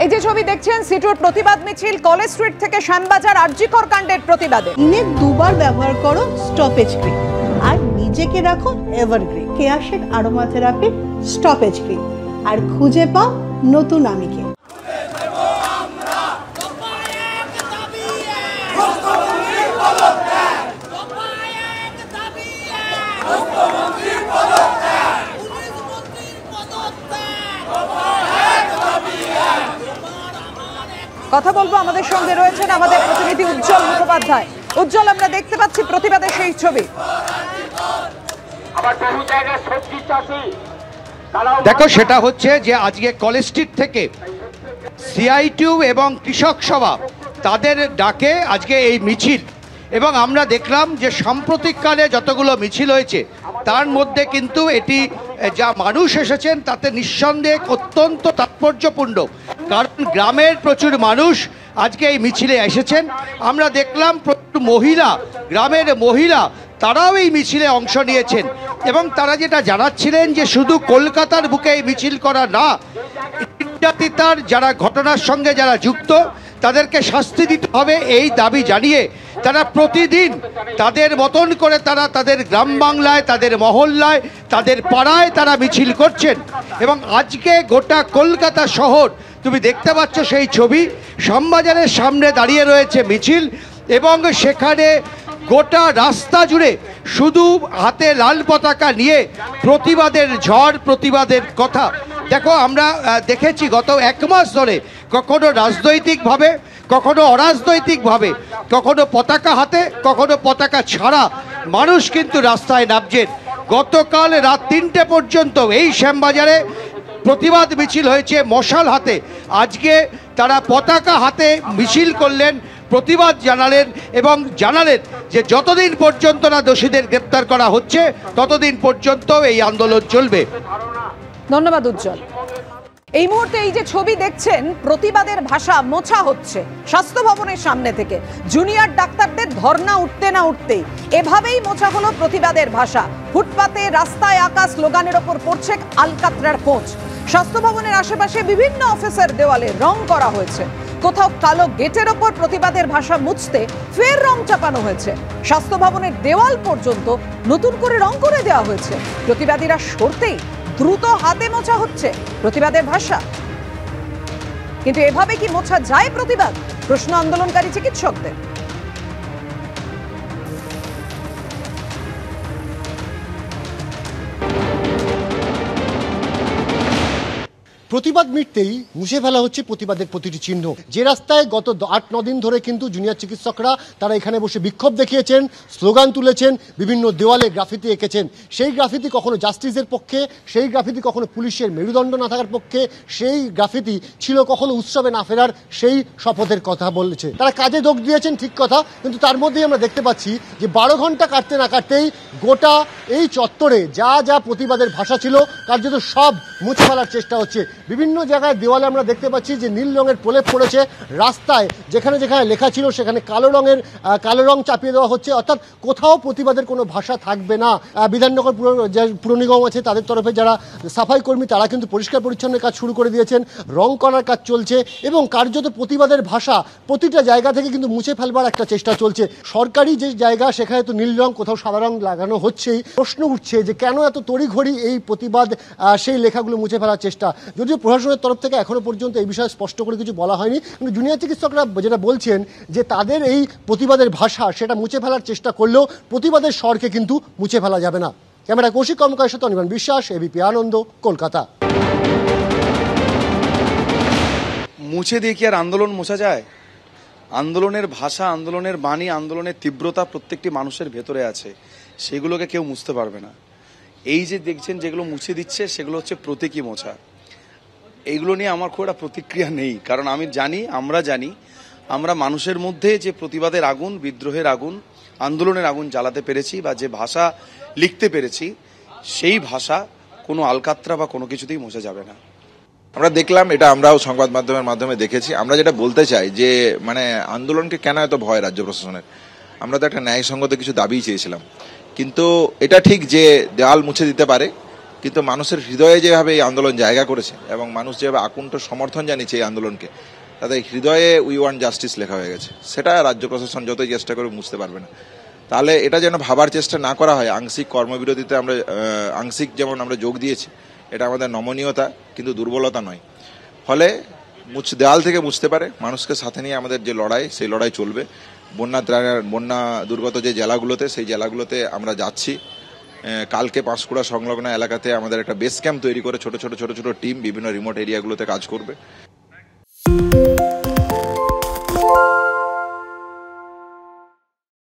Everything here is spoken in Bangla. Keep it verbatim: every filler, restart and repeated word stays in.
এই যে ছবি দেখছেন সিটুর প্রতিবাদ মিছিল কলেজ স্ট্রিট থেকে শ্যামবাজার আরজিকর কাণ্ডের প্রতিবাদে। দিনে দুবার ব্যবহার করো স্টপেজ ক্রিম আর নিজেকে রাখো এভারগ্রিন। কেয়াশেড আরোমা থেরাপির স্টপেজ ক্রিম আর খুঁজে পাও নতুন আমিকে। কথা বলবো, আমাদের সঙ্গে রয়েছেন আমাদের প্রতিনিধি উজ্জ্বল মুখোপাধ্যায়। উজ্জ্বল, আমরা দেখতে পাচ্ছি প্রতিবাদের সেই ছবি। দেখো, সেটা হচ্ছে যে আজকে কলেজ স্ট্রিট থেকে সিআইটিউ এবং কৃষক সভা তাদের ডাকে আজকে এই মিছিল, এবং আমরা দেখলাম যে সাম্প্রতিককালে যতগুলো মিছিল হয়েছে তার মধ্যে কিন্তু এটি যা মানুষ এসেছেন তাতে নিঃসন্দেহে অত্যন্ত তাৎপর্যপূর্ণ, কারণ গ্রামের প্রচুর মানুষ আজকে এই মিছিলে এসেছেন। আমরা দেখলাম প্রচুর মহিলা, গ্রামের মহিলা তারাও এই মিছিলে অংশ নিয়েছেন, এবং তারা যেটা জানাচ্ছিলেন যে শুধু কলকাতার বুকে এই মিছিল করা না, নির্যাতিতার যারা ঘটনার সঙ্গে যারা যুক্ত তাদেরকে শাস্তি দিতে হবে এই দাবি জানিয়ে তারা প্রতিদিন তাদের মতন করে তারা তাদের গ্রাম বাংলায়, তাদের মহল্লায়, তাদের পাড়ায় তারা মিছিল করছেন। এবং আজকে গোটা কলকাতা শহর তুমি দেখতে পাচ্ছ সেই ছবি, শ্যামবাজারের সামনে দাঁড়িয়ে রয়েছে মিছিল, এবং সেখানে গোটা রাস্তা জুড়ে শুধু হাতে লাল পতাকা নিয়ে প্রতিবাদের ঝড়, প্রতিবাদের কথা। দেখো, আমরা দেখেছি গত এক মাস ধরে কখনো রাজনৈতিকভাবে, কখনো অরাজনৈতিকভাবে, কখনো পতাকা হাতে, কখনো পতাকা ছাড়া মানুষ কিন্তু রাস্তায় নামছেন। গতকাল রাত তিনটে পর্যন্ত এই শ্যামবাজারে প্রতিবাদ মিছিল হয়েছে মশাল হাতে। আজকে তারা পতাকা হাতে মিছিল করলেন, প্রতিবাদ জানালেন এবং জানালেন যে যতদিন পর্যন্ত না দোষীদের গ্রেপ্তার করা হচ্ছে ততদিন পর্যন্ত এই আন্দোলন চলবে। ধন্যবাদ উজ্জ্বল। এই মুহূর্তে এই যে ছবি দেখছেন, প্রতিবাদের ভাষা মোছা হচ্ছে স্বাস্থ্য ভবনের সামনে থেকে। জুনিয়র ডাক্তারদের ধর্ণা উঠতে না উঠতেই এভাবেই মোছা হলো প্রতিবাদের ভাষা। ফুটপাতে, রাস্তায় আঁকা স্লোগানের ওপর পড়ছে আলকাতরার খোঁজ। স্বাস্থ্য ভবনের আশেপাশে বিভিন্ন অফিসের দেওয়ালে রং করা হয়েছে। কোথাও কালো গেটের ওপর প্রতিবাদের ভাষা মুছতে ফের রং চাপানো হয়েছে। স্বাস্থ্য ভবনের দেওয়াল পর্যন্ত নতুন করে রং করে দেওয়া হয়েছে। প্রতিবাদীরা সরতেই দ্রুত হাতে মোছা হচ্ছে প্রতিবাদের ভাষা। কিন্তু এভাবে কি মোছা যায় প্রতিবাদ? প্রশ্ন আন্দোলনকারী চিকিৎসকদের। প্রতিবাদ মিটতেই মুছে ফেলা হচ্ছে প্রতিবাদের প্রতিটি চিহ্ন। যে রাস্তায় গত আট ন দিন ধরে কিন্তু জুনিয়র চিকিৎসকরা তারা এখানে বসে বিক্ষোভ দেখিয়েছেন, স্লোগান তুলেছেন, বিভিন্ন দেওয়ালে গ্রাফিতি এঁকেছেন। সেই গ্রাফিতি কখনো জাস্টিসের পক্ষে, সেই গ্রাফিতি কখনো পুলিশের মেরুদণ্ড না থাকার পক্ষে, সেই গ্রাফিতি ছিল কখনো উৎসবে না ফেরার সেই শপথের কথা বলেছে। তারা কাজে যোগ দিয়েছেন, ঠিক কথা, কিন্তু তার মধ্যেই আমরা দেখতে পাচ্ছি যে বারো ঘন্টা কাটতে না কাটতেই গোটা এই চত্বরে যা যা প্রতিবাদের ভাষা ছিল কার্যত সব মুছে ফেলার চেষ্টা হচ্ছে। বিভিন্ন জায়গায় দেওয়ালে আমরা দেখতে পাচ্ছি যে নীল রঙের প্রলেপ পড়েছে। রাস্তায় যেখানে যেখানে লেখা ছিল সেখানে কালো রঙের কালো রং চাপিয়ে দেওয়া হচ্ছে, অর্থাৎ কোথাও প্রতিবাদের কোনো ভাষা থাকবে না। বিধাননগর পুর পুর নিগম আছে, তাদের তরফে যারা সাফাই কর্মী তারা কিন্তু পরিষ্কার পরিচ্ছন্নের কাজ শুরু করে দিয়েছেন, রং করার কাজ চলছে, এবং কার্যত প্রতিবাদের ভাষা প্রতিটা জায়গা থেকে কিন্তু মুছে ফেলবার একটা চেষ্টা চলছে। সরকারি যে জায়গা সেখানে তো নীল রং, কোথাও সাদা রং লাগানো হচ্ছেই। প্রশ্ন উঠছে যে কেন এত তড়িঘড়ি এই প্রতিবাদ, সেই লেখাগুলো মুছে ফেলার চেষ্টা। যদিও প্রশাসনের তরফ থেকে এখনো পর্যন্ত এই বিষয়ে স্পষ্ট করে কিছু বলা হয়নি, কিন্তু জুনিয়র চিকিৎসকরা যেটা বলছেন যে তাদের এই প্রতিবাদের ভাষা সেটা মুছে ফেলার চেষ্টা করলেও প্রতিবাদের স্বরকে কিন্তু মুছে ফেলা যাবে না। ক্যামেরা কৌশিক কর্মকারের সাথে অনির্বাণ বিশ্বাস, এবিপি আনন্দ, কলকাতা। মুছে দিয়ে কি আর আন্দোলন মোছা যায়? আন্দোলনের ভাষা, আন্দোলনের বাণী, আন্দোলনের তীব্রতা প্রত্যেকটি মানুষের ভেতরে আছে, সেগুলোকে কেউ মুছতে পারবে না। এই যে দেখছেন যেগুলো মুছে দিচ্ছে সেগুলো হচ্ছে প্রতীকী মোছা। এইগুলো নিয়ে আমার খুব একটা প্রতিক্রিয়া নেই, কারণ আমি জানি, আমরা জানি, আমরা মানুষের মধ্যে যে প্রতিবাদের আগুন, বিদ্রোহের আগুন, আন্দোলনের আগুন জ্বালাতে পেরেছি বা যে ভাষা লিখতে পেরেছি, সেই ভাষা কোনো আলকাতরা বা কোনো কিছুতেই মোছা যাবে না। আমরা দেখলাম, এটা আমরাও সংবাদ মাধ্যমের মাধ্যমে দেখেছি। আমরা যেটা বলতে চাই যে মানে আন্দোলনকে কেন এত ভয় রাজ্য প্রশাসনের? আমরা তো একটা ন্যায়সঙ্গত কিছু দাবি চেয়েছিলাম, কিন্তু এটা ঠিক যে দেওয়াল মুছে দিতে পারে, কিন্তু মানুষের হৃদয়ে যেভাবে এই আন্দোলন জায়গা করেছে এবং মানুষ যেভাবে আকুণ্ঠ সমর্থন জানিয়েছে এই আন্দোলনকে, তাদের হৃদয়ে উই ওয়ান্ট জাস্টিস লেখা হয়ে গেছে। সেটা রাজ্য প্রশাসন যতই চেষ্টা করে মুছতে পারবে না। তাহলে এটা যেন ভাবার চেষ্টা না করা হয় আংশিক কর্মবিরতিতে আমরা আংশিক যেমন আমরা যোগ দিয়েছি, এটা আমাদের নমনীয়তা কিন্তু দুর্বলতা নয়। ফলে মুছ দেওয়াল থেকে বুঝতে পারে মানুষকে সাথে নিয়ে আমাদের যে লড়াই, সেই লড়াই চলবে। বন্যা বন্যা দুর্গত যে জেলাগুলোতে, সেই জেলাগুলোতে আমরা যাচ্ছি। কালকে পাঁশকুড়া সংলগ্ন এলাকাতে আমাদের একটা বেস ক্যাম্প তৈরি করে ছোট ছোট ছোট ছোট টিম বিভিন্ন রিমোট এরিয়াগুলোতে কাজ করবে।